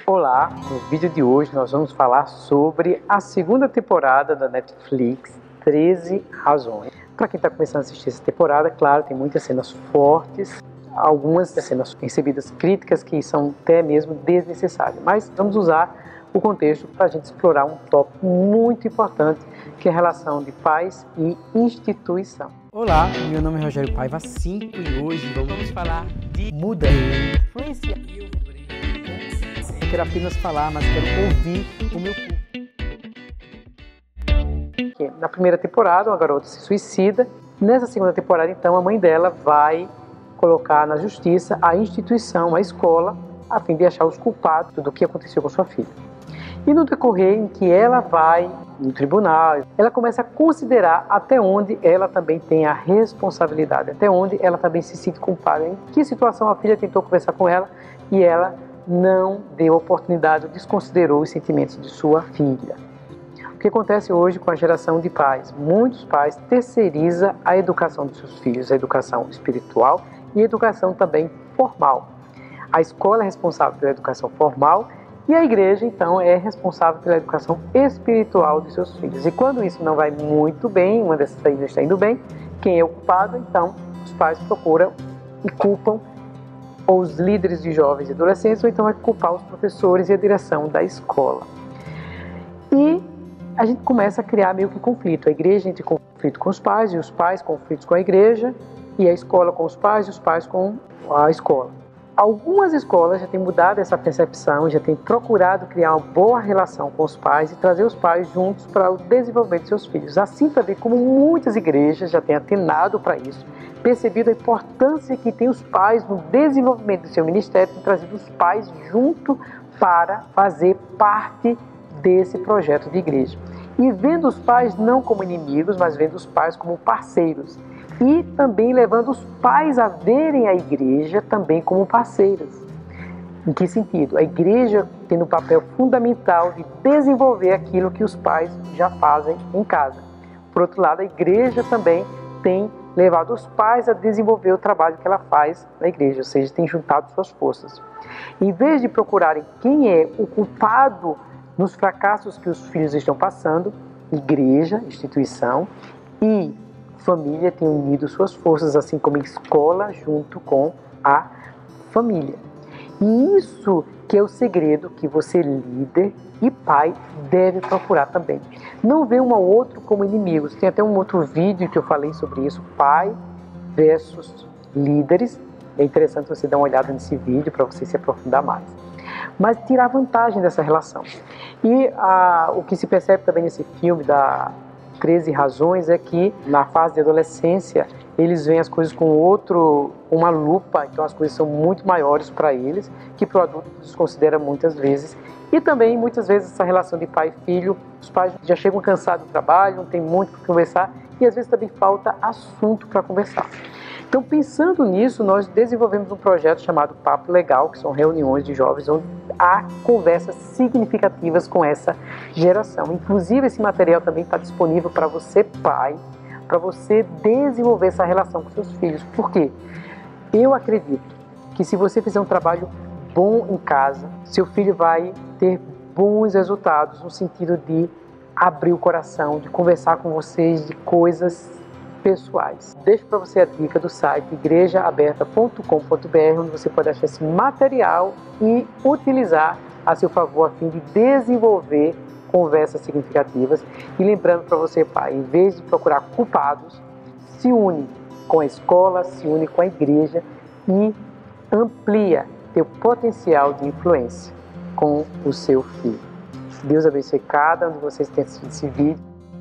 Olá, no vídeo de hoje nós vamos falar sobre a segunda temporada da Netflix, 13 Razões. Para quem está começando a assistir essa temporada, claro, tem muitas cenas fortes, algumas cenas recebidas críticas que são até mesmo desnecessárias, mas vamos usar o contexto para a gente explorar um tópico muito importante, que é a relação de pais e instituição. Olá, meu nome é Rogério Paiva 5 e hoje vamos falar de muda, influência. Eu quero apenas falar, mas quero ouvir o meu público. Na primeira temporada, uma garota se suicida. Nessa segunda temporada, então, a mãe dela vai colocar na justiça a instituição, a escola, a fim de achar os culpados do que aconteceu com sua filha. E no decorrer em que ela vai no tribunal, ela começa a considerar até onde ela também tem a responsabilidade, até onde ela também se sente culpada. Em que situação a filha tentou conversar com ela e ela não deu oportunidade, desconsiderou os sentimentos de sua filha. O que acontece hoje com a geração de pais? Muitos pais terceirizam a educação dos seus filhos, a educação espiritual e a educação também formal. A escola é responsável pela educação formal e a igreja, então, é responsável pela educação espiritual de seus filhos. E quando isso não vai muito bem, uma dessas saídas está indo bem, quem é o culpado? Então, os pais procuram e culpam os líderes de jovens e adolescentes, ou então vai culpar os professores e a direção da escola. E a gente começa a criar meio que conflito. A igreja entra em conflito com os pais, e os pais conflitos com a igreja, e a escola com os pais, e os pais com a escola. Algumas escolas já têm mudado essa percepção, já têm procurado criar uma boa relação com os pais e trazer os pais juntos para o desenvolvimento de seus filhos. Assim também como muitas igrejas já têm atenado para isso, percebido a importância que tem os pais no desenvolvimento do seu ministério, têm trazido os pais junto para fazer parte desse projeto de igreja. E vendo os pais não como inimigos, mas vendo os pais como parceiros. E também levando os pais a verem a igreja também como parceiros. Em que sentido? A igreja tem um papel fundamental de desenvolver aquilo que os pais já fazem em casa. Por outro lado, a igreja também tem levado os pais a desenvolver o trabalho que ela faz na igreja, ou seja, tem juntado suas forças. Em vez de procurarem quem é o culpado nos fracassos que os filhos estão passando, igreja, instituição e família têm unido suas forças, assim como a escola junto com a família. E isso que é o segredo que você, líder e pai, deve procurar também. Não ver um ao outro como inimigos. Tem até um outro vídeo que eu falei sobre isso, pai versus líderes. É interessante você dar uma olhada nesse vídeo para você se aprofundar mais. Mas tirar vantagem dessa relação. E o que se percebe também nesse filme da 13 Razões é que na fase de adolescência eles veem as coisas com uma lupa, então as coisas são muito maiores para eles, que para o adulto desconsidera muitas vezes. E também muitas vezes essa relação de pai e filho, os pais já chegam cansados do trabalho, não tem muito para conversar e às vezes também falta assunto para conversar. Então, pensando nisso, nós desenvolvemos um projeto chamado Papo Legal, que são reuniões de jovens onde há conversas significativas com essa geração. Inclusive, esse material também está disponível para você, pai, para você desenvolver essa relação com seus filhos. Por quê? Eu acredito que se você fizer um trabalho bom em casa, seu filho vai ter bons resultados no sentido de abrir o coração, de conversar com vocês de coisas pessoais. Deixo para você a dica do site igrejaaberta.com.br, onde você pode achar esse material e utilizar a seu favor a fim de desenvolver conversas significativas. E lembrando para você, pai, em vez de procurar culpados, se une com a escola, se une com a igreja e amplia teu potencial de influência com o seu filho. Deus abençoe cada um de vocês que tem assistido esse vídeo.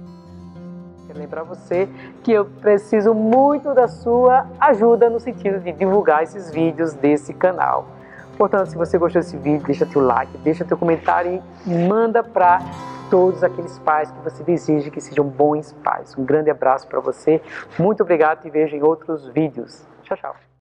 Lembrar você que eu preciso muito da sua ajuda no sentido de divulgar esses vídeos desse canal. Portanto, se você gostou desse vídeo, deixa teu like, deixa teu comentário e manda para todos aqueles pais que você deseja que sejam bons pais. Um grande abraço para você, muito obrigado e te vejo em outros vídeos. Tchau, tchau.